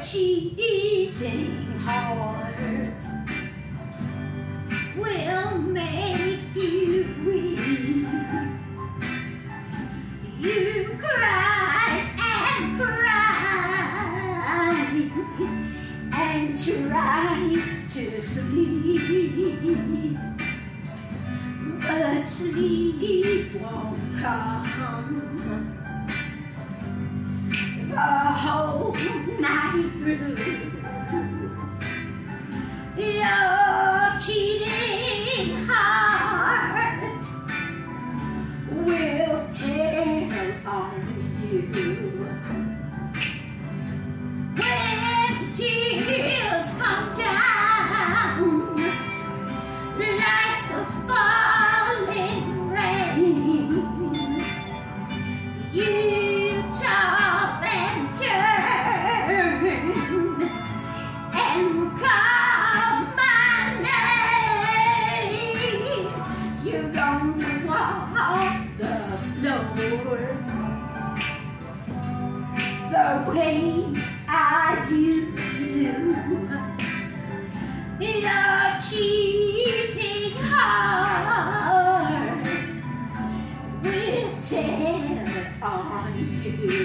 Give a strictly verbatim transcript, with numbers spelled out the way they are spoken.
cheating heart will make you weep. You cry and cry and try to sleep, but sleep won't come the whole night through. Your cheating heart will tell on you. When tears come down like the falling rain, you toss and turn and call my name. You're gonna walk the floors the way I used to do. Your cheating heart will tell on you.